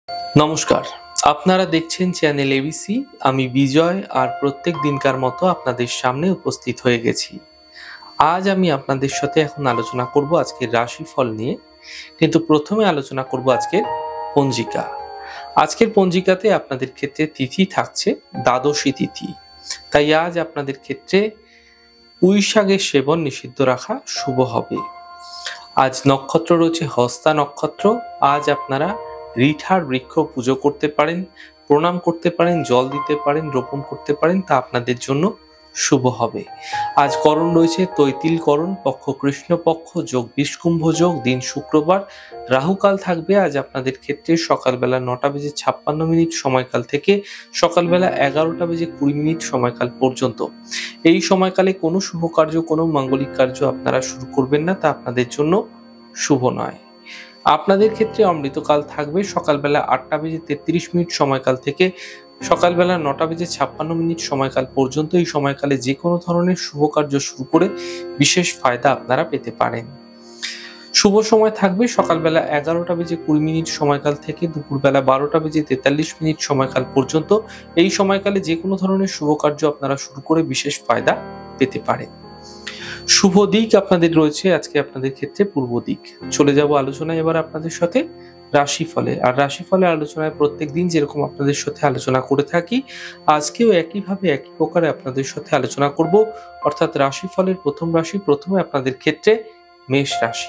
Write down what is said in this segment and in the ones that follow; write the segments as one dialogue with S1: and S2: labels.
S1: নমস্কার, আপনারা দেখছেন চ্যানেল এবিসি। আমি বিজয় আর প্রত্যেক দিনকার মতো আপনাদের সামনে উপস্থিত হয়ে গেছি। আজ আমি আপনাদের সাথে এখন আলোচনা করব আজকের রাশিফল নিয়ে, কিন্তু প্রথমে আলোচনা করব আজকের পঞ্জিকা। আজকের পঞ্জিকাতে আপনাদের ক্ষেত্রে তিথি থাকছে দ্বাদশী তিথি, তাই আজ আপনাদের ক্ষেত্রে পুঁই শাকের সেবন নিষিদ্ধ রাখা শুভ হবে। আজ নক্ষত্র রয়েছে হস্তা নক্ষত্র। আজ আপনারা রিঠার বৃক্ষ পুজো করতে পারেন, প্রণাম করতে পারেন, জল দিতে পারেন, রোপণ করতে পারেন, তা আপনাদের জন্য শুভ হবে। আজ করণ রয়েছে তৈতিল করণ, পক্ষ কৃষ্ণপক্ষ, যোগ বিষকুম্ভ যোগ, দিন শুক্রবার। রাহুকাল থাকবে আজ আপনাদের ক্ষেত্রে সকালবেলা 9:56 সময়কাল থেকে সকালবেলা 11:20 সময়কাল পর্যন্ত। এই সময়কালে কোনো শুভ কার্য, কোনো মাঙ্গলিক কার্য আপনারা শুরু করবেন না, তা আপনাদের জন্য শুভ নয়। আপনাদের ক্ষেত্রে অমৃতকাল থাকবে সকালবেলা 8:33 সময়কাল থেকে সকালবেলা 9:56 সময়কাল পর্যন্ত। এই সময়কালে যে কোনো ধরনের শুভ কার্য শুরু করে বিশেষ ফায়দা আপনারা পেতে পারেন। শুভ সময় থাকবে সকালবেলা 11:20 সময়কাল থেকে দুপুরবেলা 12:43 সময়কাল পর্যন্ত। এই সময়কালে যে কোনো ধরনের শুভ কার্য আপনারা শুরু করে বিশেষ ফায়দা পেতে পারেন। শুভ দিক আপনাদের রয়েছে আজকে আপনাদের ক্ষেত্রে পূর্ব দিক। চলে যাব আলোচনায় এবার আপনাদের সাথে রাশিফলে। আর রাশিফলের আলোচনায় প্রত্যেক দিন যেরকম আপনাদের সাথে আলোচনা করে থাকি, আজকেও একইভাবে একই প্রকারে আপনাদের সাথে আলোচনা করব। অর্থাৎ রাশিফলের প্রথম রাশি, প্রথমে আপনাদের ক্ষেত্রে মেষ রাশি।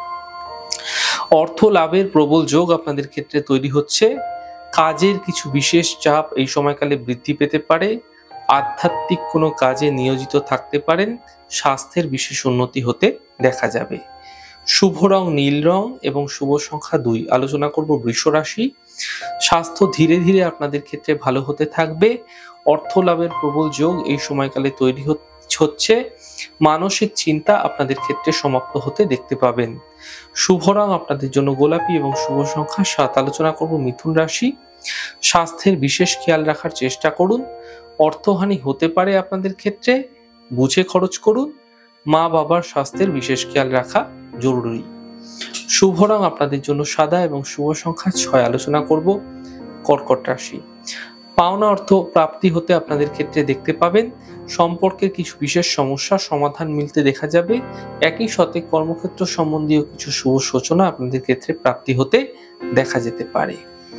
S1: অর্থ লাভের প্রবল যোগ আপনাদের ক্ষেত্রে তৈরি হচ্ছে। কাজের কিছু বিশেষ চাপ এই সময়কালে বৃদ্ধি পেতে পারে। আধ্যাত্মিক কোনো কাজে নিয়োজিত থাকতে পারেন। স্বাস্থ্যের বিশেষ উন্নতি হতে দেখা যাবে। শুভ রং নীল রং এবং শুভ সংখ্যা 2। আলোচনা করব বৃষ রাশি। স্বাস্থ্য ধীরে ধীরে আপনাদের ক্ষেত্রে ভালো হতে থাকবে। অর্থ লাভের প্রবল যোগ এই সময়কালে তৈরি হচ্ছে। মানসিক চিন্তা আপনাদের ক্ষেত্রে সমাপ্ত হতে দেখতে পাবেন। শুভ রং আপনাদের জন্য গোলাপি এবং শুভ সংখ্যা 7। আলোচনা করব মিথুন রাশি। স্বাস্থ্যের বিশেষ খেয়াল রাখার চেষ্টা করুন। অর্থহানি হতে পারে আপনাদের ক্ষেত্রে, বুঝে খরচ করুন। মা বাবার স্বাস্থ্যের বিশেষ খেয়াল রাখা জরুরি। শুভ রং আপনাদের জন্য সাদা এবং শুভ সংখ্যা 6। আলোচনা করব কর্কট রাশি। পাওনা অর্থ প্রাপ্তি হতে আপনাদের ক্ষেত্রে দেখতে পাবেন। সম্পর্কের কিছু বিশেষ সমস্যার সমাধান মিলতে দেখা যাবে। একই সাথে কর্মক্ষেত্র সম্বন্ধীয় কিছু শুভ সূচনা আপনাদের ক্ষেত্রে প্রাপ্তি হতে দেখা যেতে পারে।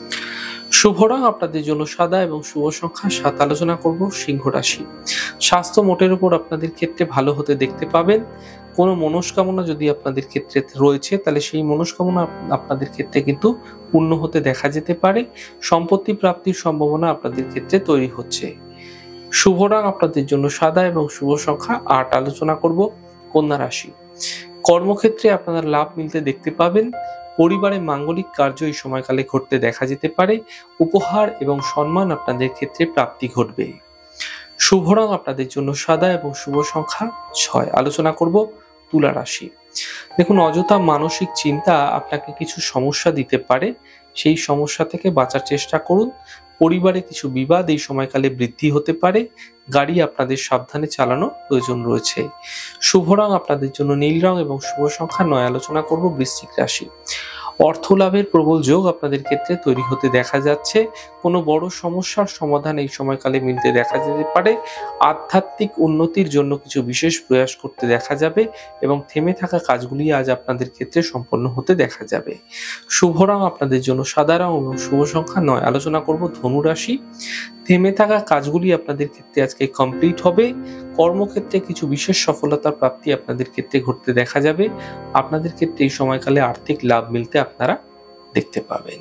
S1: শুভ রং আপনাদের জন্য সাদা এবং শুভ সংখ্যা 7। আলোচনা করব সিংহ রাশি। স্বাস্থ্য মোটের উপর আপনাদের ক্ষেত্রে ভালো হতে দেখতে পাবেন। কোনো মনস্কামনা যদি আপনাদের ক্ষেত্রে রয়েছে, তাহলে সেই মনস্কামনা আপনাদের ক্ষেত্রে কিন্তু পূর্ণ হতে দেখা যেতে পারে। সম্পত্তি প্রাপ্তির সম্ভাবনা আপনাদের ক্ষেত্রে তৈরি হচ্ছে। শুভ রং আপনাদের জন্য সাদা এবং শুভ সংখ্যা 8। আলোচনা করব কন্যা রাশি। কর্মক্ষেত্রে আপনারা লাভ মিলতে দেখতে পাবেন। পরিবারে মাঙ্গলিক কার্য এই সময়কালে ঘটতে দেখা যেতে পারে। উপহার এবং সম্মান আপনাদের ক্ষেত্রে প্রাপ্তি ঘটবে। শুভ রং আপনাদের জন্য সাদা এবং শুভ সংখ্যা 6। আলোচনা করব তুলা রাশি। দেখুন, অযথা মানসিক চিন্তা আপনাকে কিছু সমস্যা দিতে পারে। সেই সমস্যা থেকে বাঁচার চেষ্টা করুন। পরিবারে কিছু বিবাদ এই সময়কালে বৃদ্ধি হতে পারে। গাড়ি আপনাদের সাবধানে চালানো প্রয়োজন রয়েছে। শুভ রং আপনাদের জন্য নীল রং এবং শুভ সংখ্যা 9। আলোচনা করব বৃশ্চিক রাশি। অর্থ লাভের প্রবল যোগ আপনাদের ক্ষেত্রে তৈরি হতে দেখা যাচ্ছে। কোনো বড় সমস্যার সমাধান এই সময়কালে মিলতে দেখা যেতে পারে। আধ্যাত্মিক উন্নতির জন্য কিছু বিশেষ প্রয়াস করতে দেখা যাবে এবং থেমে থাকা কাজগুলি আজ আপনাদের ক্ষেত্রে সম্পন্ন হতে দেখা যাবে। শুভ রং আপনাদের জন্য সাদা রং এবং শুভ সংখ্যা 9। আলোচনা করব ধনু রাশি। থেমে থাকা কাজগুলি আপনাদের ক্ষেত্রে আজকে কমপ্লিট হবে। কর্মক্ষেত্রে কিছু বিশেষ সফলতার প্রাপ্তি আপনাদের ক্ষেত্রে ঘটতে দেখা যাবে। আপনাদের ক্ষেত্রে এই সময়কালে আর্থিক লাভ মিলতে আপনারা দেখতে পাবেন।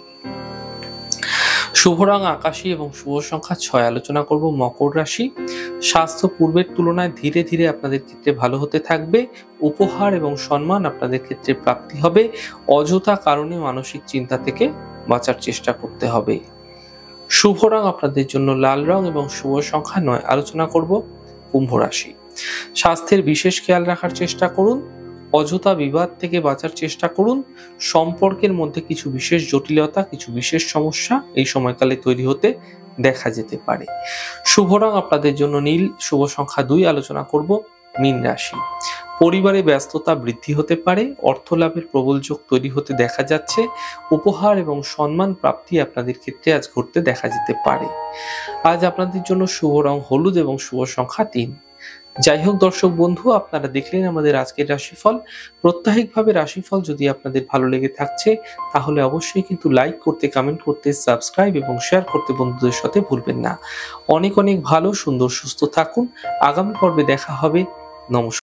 S1: শুভ রং আকাশী এবং শুভ সংখ্যা 6। আলোচনা করব মকর রাশি। স্বাস্থ্য পূর্বের তুলনায় ধীরে ধীরে আপনাদের ক্ষেত্রে ভালো হতে থাকবে। উপহার এবং সম্মান আপনাদের ক্ষেত্রে প্রাপ্তি হবে। অযথা কারণে মানসিক চিন্তা থেকে বাঁচার চেষ্টা করতে হবে। শুভ রং আপনাদের জন্য লাল রং এবং শুভ সংখ্যা 9। আলোচনা করব কুম্ভ রাশি। স্বাস্থ্যের বিশেষ খেয়াল রাখার চেষ্টা করুন। অযথা বিবাদ থেকে বাঁচার চেষ্টা করুন। সম্পর্কের মধ্যে কিছু বিশেষ জটিলতা, কিছু বিশেষ সমস্যা এই সময়কালে তৈরি হতে দেখা যেতে পারে। শুভ রং আপনাদের জন্য নীল, শুভ সংখ্যা 2। আলোচনা করব মীন রাশি। পরিবারে ব্যস্ততা বৃদ্ধি হতে পারে, অর্থ লাভের প্রবল যোগ তৈরি হতে দেখা যাচ্ছে, উপহার এবং সম্মান প্রাপ্তি আপনাদের ক্ষেত্রে আজ ঘটতে দেখা যেতে পারে। আজ আপনাদের জন্য শুভ রং হলুদ এবং শুভ সংখ্যা 3। যাই হোক দর্শক বন্ধু, আপনারা দেখলেন আমাদের আজকের রাশিফল। প্রত্যাহিকভাবে রাশিফল যদি আপনাদের ভালো লেগে থাকছে তাহলে অবশ্যই কিন্তু লাইক করতে, কমেন্ট করতে, সাবস্ক্রাইব এবং শেয়ার করতে বন্ধুদের সাথে ভুলবেন না। অনেক অনেক ভালো, সুন্দর, সুস্থ থাকুন। আগামী পর্বে দেখা হবে। নমস্কার।